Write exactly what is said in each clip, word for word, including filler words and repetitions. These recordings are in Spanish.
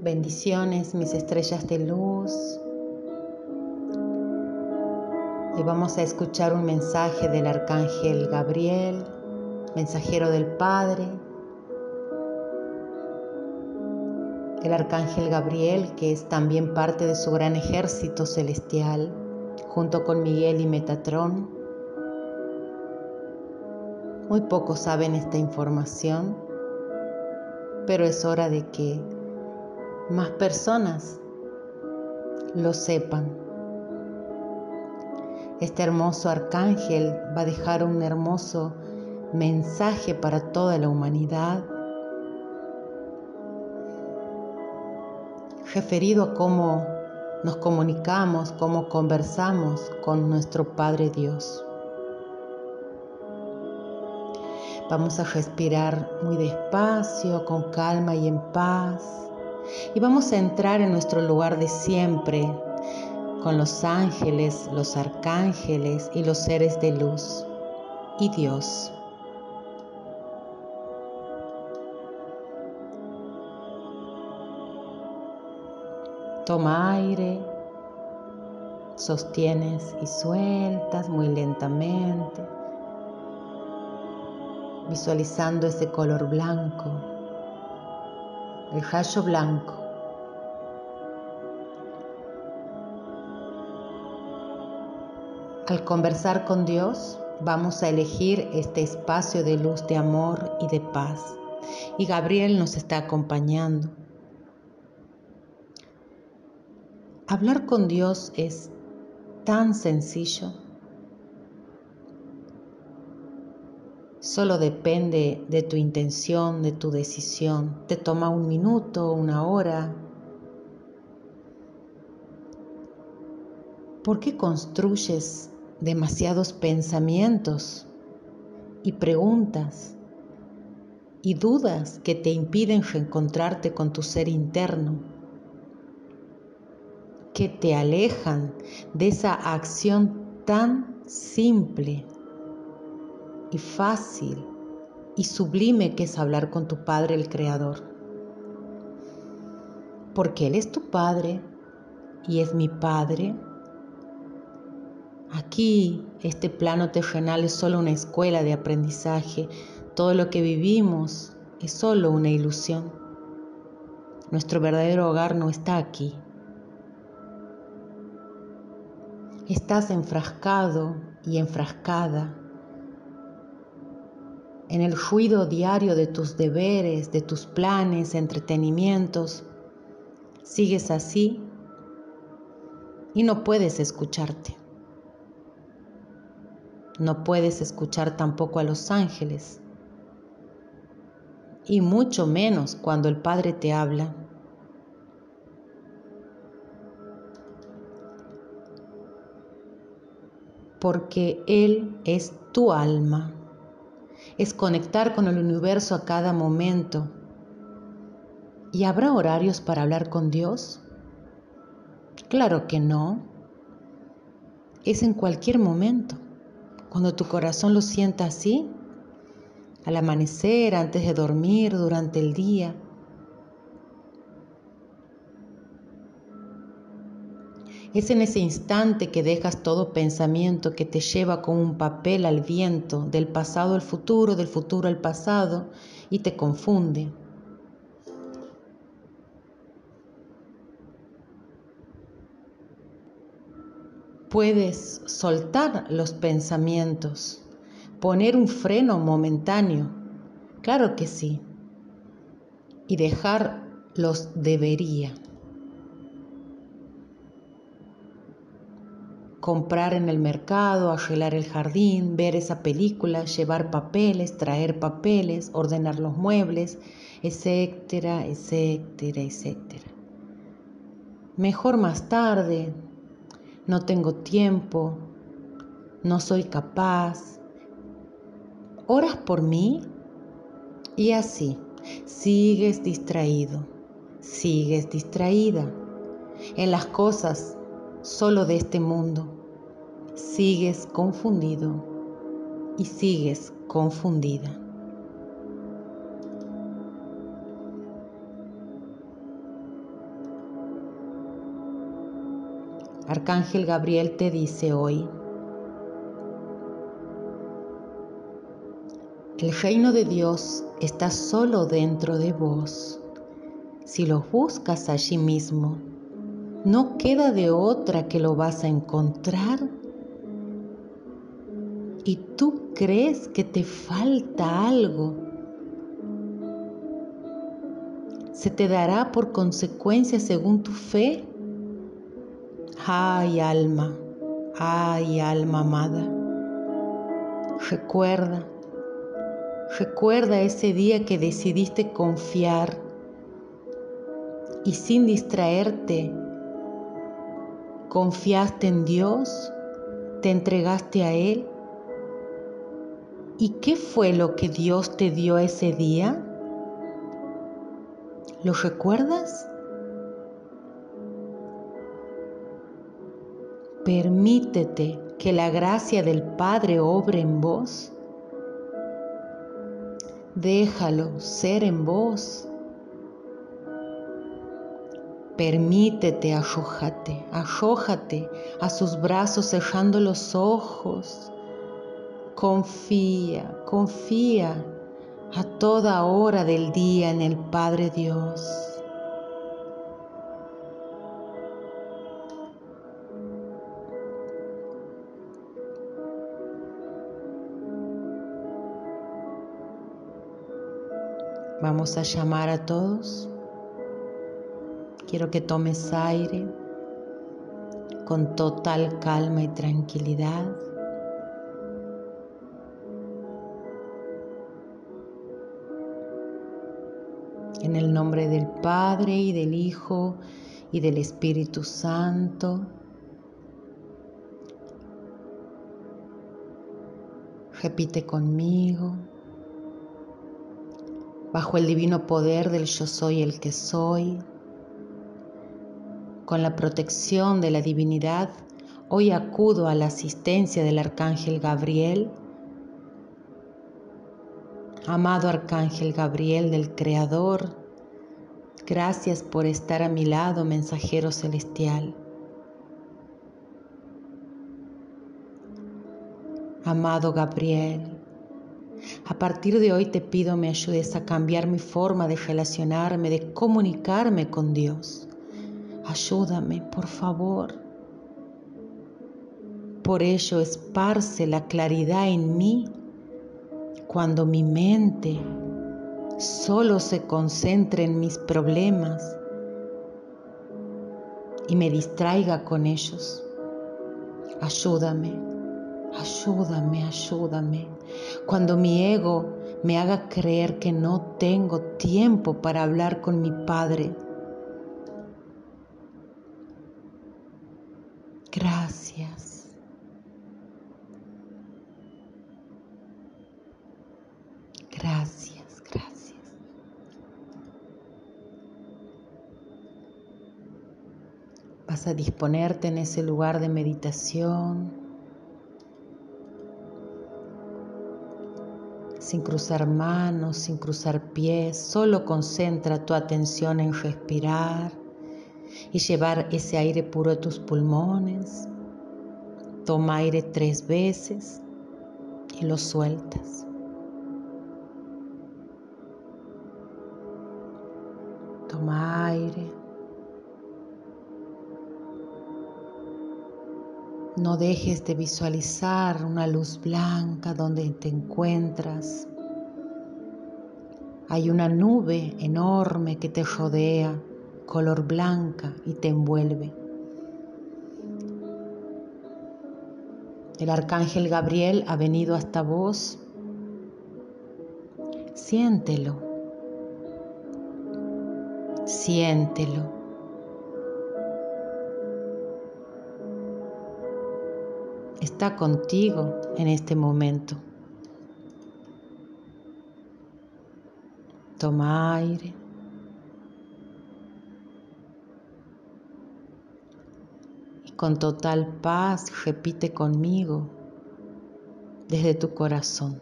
Bendiciones, mis estrellas de luz. Y vamos a escuchar un mensaje del Arcángel Gabriel, mensajero del Padre. El Arcángel Gabriel, que es también parte de su gran ejército celestial, junto con Miguel y Metatrón. Muy pocos saben esta información, pero es hora de que más personas lo sepan. Este hermoso arcángel va a dejar un hermoso mensaje para toda la humanidad, referido a cómo nos comunicamos, cómo conversamos con nuestro Padre Dios. Vamos a respirar muy despacio, con calma y en paz. Y vamos a entrar en nuestro lugar de siempre, con los ángeles, los arcángeles y los seres de luz y Dios. Toma aire, sostienes y sueltas muy lentamente, visualizando ese color blanco, el rayo blanco. Al conversar con Dios, vamos a elegir este espacio de luz, de amor y de paz. Y Gabriel nos está acompañando. Hablar con Dios es tan sencillo. Solo depende de tu intención, de tu decisión. Te toma un minuto, una hora. ¿Por qué construyes demasiados pensamientos y preguntas y dudas que te impiden reencontrarte con tu ser interno, que te alejan de esa acción tan simple y fácil y sublime que es hablar con tu Padre, el Creador? Porque Él es tu Padre y es mi Padre. Aquí, este plano terrenal es solo una escuela de aprendizaje. Todo lo que vivimos es solo una ilusión. Nuestro verdadero hogar no está aquí. Estás enfrascado y enfrascada en el ruido diario de tus deberes, de tus planes, entretenimientos. Sigues así y no puedes escucharte. No puedes escuchar tampoco a los ángeles, y mucho menos cuando el Padre te habla. Porque Él es tu alma. Es conectar con el universo a cada momento. ¿Y habrá horarios para hablar con Dios? Claro que no. Es en cualquier momento. Cuando tu corazón lo sienta así, al amanecer, antes de dormir, durante el día. Es en ese instante que dejas todo pensamiento que te lleva como un papel al viento, del pasado al futuro, del futuro al pasado, y te confunde. Puedes soltar los pensamientos, poner un freno momentáneo, claro que sí, y dejar los debería. Comprar en el mercado, arreglar el jardín, ver esa película, llevar papeles, traer papeles, ordenar los muebles, etcétera, etcétera, etcétera. Mejor más tarde, no tengo tiempo, no soy capaz. ¿Oras por mí? Y así, sigues distraído, sigues distraída en las cosas solo de este mundo. Sigues confundido y sigues confundida. Arcángel Gabriel te dice hoy: el reino de Dios está solo dentro de vos. Si lo buscas allí mismo, no queda de otra que lo vas a encontrar. Y tú crees que te falta algo. ¿Se te dará por consecuencia según tu fe? Ay, alma, ay, alma amada. Recuerda, recuerda ese día que decidiste confiar y sin distraerte, confiaste en Dios, te entregaste a Él. ¿Y qué fue lo que Dios te dio ese día? ¿Lo recuerdas? Permítete que la gracia del Padre obre en vos. Déjalo ser en vos. Permítete, arrójate, arrójate a sus brazos cerrando los ojos. Confía, confía a toda hora del día en el Padre Dios. Vamos a llamar a todos. Quiero que tomes aire con total calma y tranquilidad. En el nombre del Padre y del Hijo y del Espíritu Santo. Repite conmigo. Bajo el divino poder del Yo Soy el que soy, con la protección de la divinidad, hoy acudo a la asistencia del Arcángel Gabriel. Amado Arcángel Gabriel del Creador, gracias por estar a mi lado, mensajero celestial. Amado Gabriel, a partir de hoy te pido me ayudes a cambiar mi forma de relacionarme, de comunicarme con Dios. Ayúdame, por favor. Por ello esparce la claridad en mí cuando mi mente solo se concentre en mis problemas y me distraiga con ellos. Ayúdame, ayúdame, ayúdame. Cuando mi ego me haga creer que no tengo tiempo para hablar con mi Padre. Gracias. Gracias, gracias. Vas a disponerte en ese lugar de meditación, sin cruzar manos, sin cruzar pies. Solo concentra tu atención en respirar y llevar ese aire puro a tus pulmones. Toma aire tres veces y lo sueltas. Toma aire. No dejes de visualizar una luz blanca donde te encuentras. Hay una nube enorme que te rodea, color blanca, y te envuelve. El Arcángel Gabriel ha venido hasta vos. Siéntelo. Siéntelo. Está contigo en este momento. Toma aire. Y con total paz repite conmigo desde tu corazón.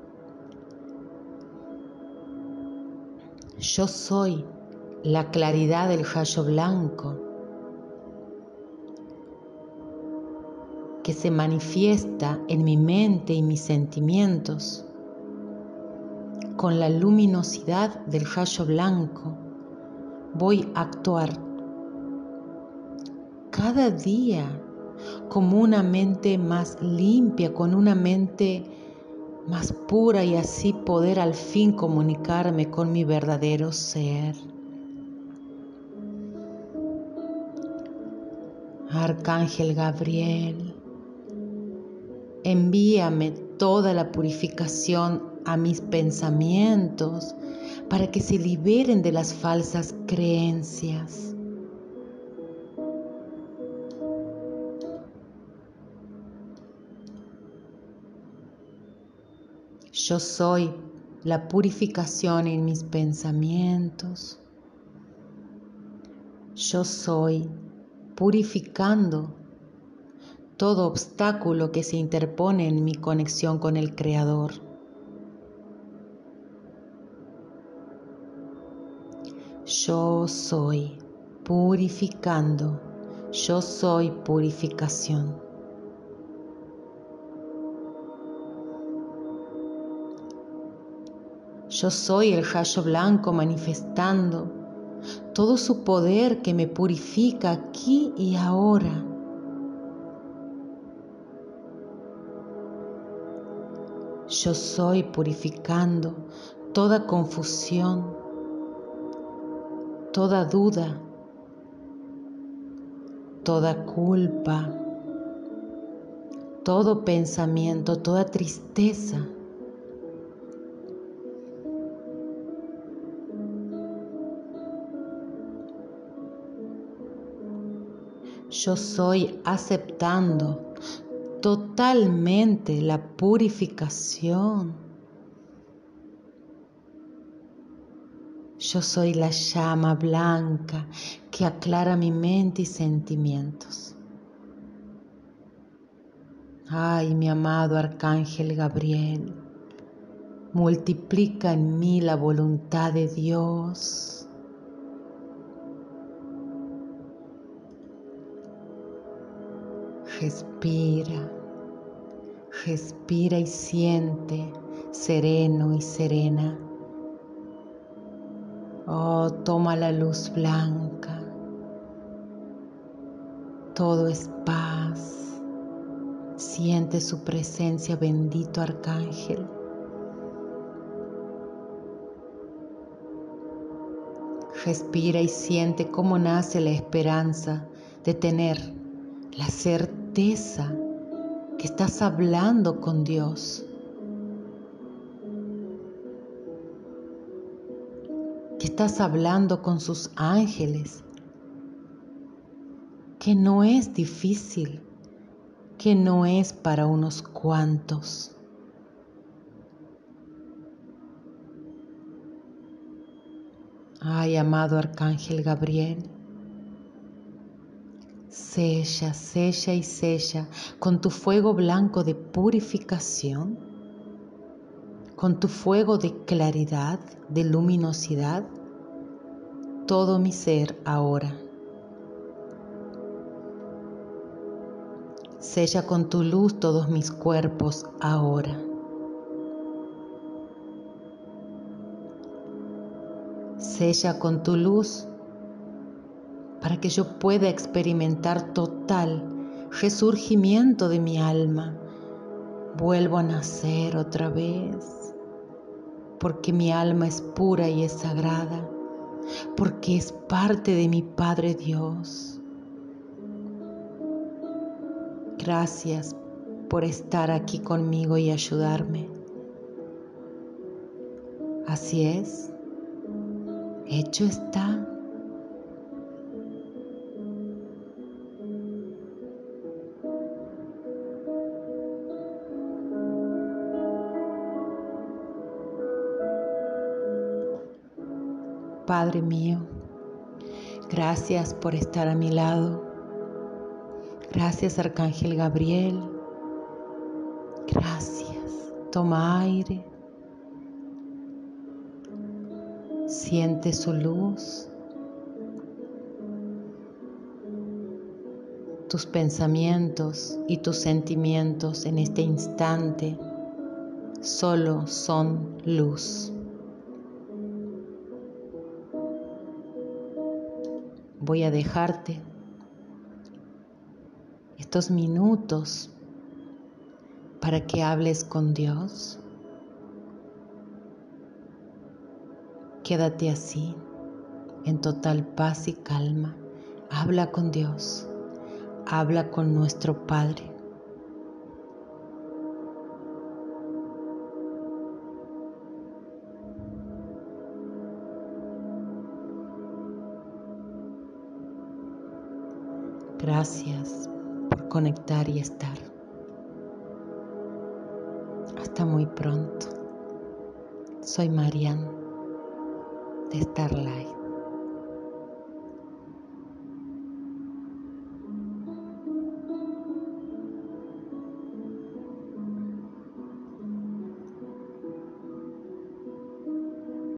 Yo soy la claridad del rayo blanco. que se manifiesta en mi mente y mis sentimientos, con la luminosidad del rayo blanco, voy a actuar cada día como una mente más limpia, con una mente más pura, y así poder al fin comunicarme con mi verdadero ser. Arcángel Gabriel, envíame toda la purificación a mis pensamientos para que se liberen de las falsas creencias. Yo soy la purificación en mis pensamientos. Yo soy purificando todo obstáculo que se interpone en mi conexión con el Creador. Yo soy purificando. Yo soy purificación. Yo soy el rayo blanco manifestando todo su poder que me purifica aquí y ahora. Yo soy purificando toda confusión, toda duda, toda culpa, todo pensamiento, toda tristeza. Yo soy aceptando totalmente la purificación. Yo soy la llama blanca que aclara mi mente y sentimientos. Ay, mi amado Arcángel Gabriel, multiplica en mí la voluntad de Dios. Respira, respira y siente sereno y serena. Oh, toma la luz blanca. Todo es paz. Siente su presencia, bendito Arcángel. Respira y siente cómo nace la esperanza de tener la certeza que estás hablando con Dios, que estás hablando con sus ángeles, que no es difícil, que no es para unos cuantos. Ay, amado Arcángel Gabriel, sella, sella y sella con tu fuego blanco de purificación, con tu fuego de claridad, de luminosidad, todo mi ser ahora. Sella con tu luz todos mis cuerpos ahora. Sella con tu luz para que yo pueda experimentar total resurgimiento de mi alma. Vuelvo a nacer otra vez, porque mi alma es pura y es sagrada, porque es parte de mi Padre Dios. Gracias por estar aquí conmigo y ayudarme. Así es, hecho está. Padre mío, gracias por estar a mi lado. Gracias, Arcángel Gabriel. Gracias. Toma aire. Siente su luz. tus pensamientos y tus sentimientos en este instante solo son luz. Voy a dejarte estos minutos para que hables con Dios. Quédate así, en total paz y calma. Habla con Dios, habla con nuestro Padre. Gracias por conectar y estar. Hasta muy pronto. Soy Marian de Starlight.